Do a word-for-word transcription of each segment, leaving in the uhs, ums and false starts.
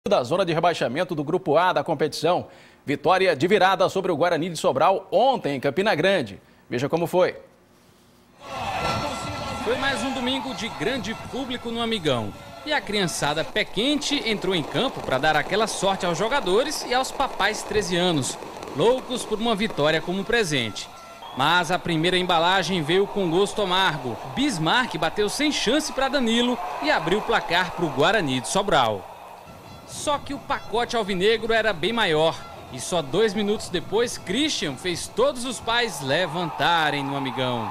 Da zona de rebaixamento do Grupo A da competição. Vitória de virada sobre o Guarani de Sobral ontem em Campina Grande. Veja como foi. Foi mais um domingo de grande público no Amigão. E a criançada pé quente entrou em campo para dar aquela sorte aos jogadores e aos papais treze anos, loucos por uma vitória como presente. Mas a primeira embalagem veio com gosto amargo. Bismarck bateu sem chance para Danilo e abriu o placar para o Guarani de Sobral. Só que o pacote alvinegro era bem maior. E só dois minutos depois, Christian fez todos os pais levantarem no Amigão.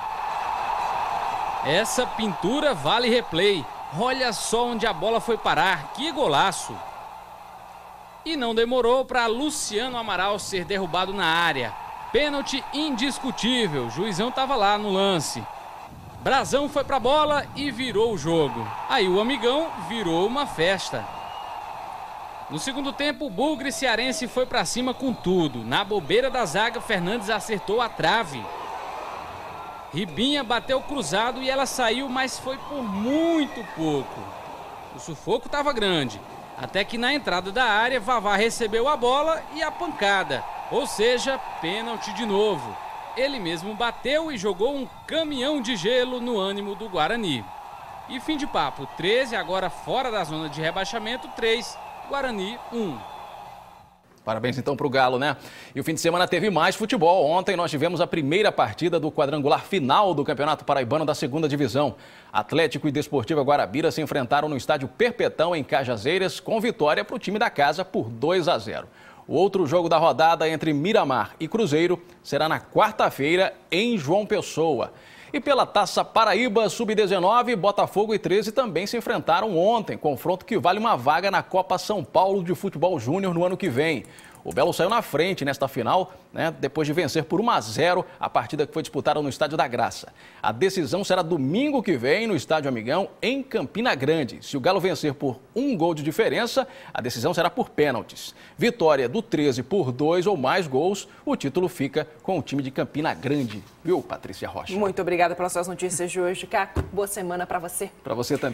Essa pintura vale replay. Olha só onde a bola foi parar. Que golaço! E não demorou para Luciano Amaral ser derrubado na área. Pênalti indiscutível. O juizão estava lá no lance. Brazão foi para a bola e virou o jogo. Aí o Amigão virou uma festa. No segundo tempo, o Bugre cearense foi para cima com tudo. Na bobeira da zaga, Fernandes acertou a trave. Ribinha bateu cruzado e ela saiu, mas foi por muito pouco. O sufoco estava grande. Até que na entrada da área, Vavá recebeu a bola e a pancada. Ou seja, pênalti de novo. Ele mesmo bateu e jogou um caminhão de gelo no ânimo do Guarani. E fim de papo, treze agora fora da zona de rebaixamento, três. Guarani um. Parabéns então para o Galo, né? E o fim de semana teve mais futebol. Ontem nós tivemos a primeira partida do quadrangular final do Campeonato Paraibano da segunda Divisão. Atlético e Desportiva Guarabira se enfrentaram no estádio Perpetão, em Cajazeiras, com vitória para o time da casa por dois a zero. O outro jogo da rodada entre Miramar e Cruzeiro será na quarta-feira em João Pessoa. E pela Taça Paraíba sub dezenove, Botafogo e treze também se enfrentaram ontem, confronto que vale uma vaga na Copa São Paulo de Futebol Júnior no ano que vem. O Belo saiu na frente nesta final, né, depois de vencer por um a zero a partida que foi disputada no Estádio da Graça. A decisão será domingo que vem no Estádio Amigão, em Campina Grande. Se o Galo vencer por um gol de diferença, a decisão será por pênaltis. Vitória do treze por dois ou mais gols, o título fica com o time de Campina Grande. Viu, Patrícia Rocha? Muito obrigada pelas suas notícias de hoje, Caco. Boa semana para você. Para você também.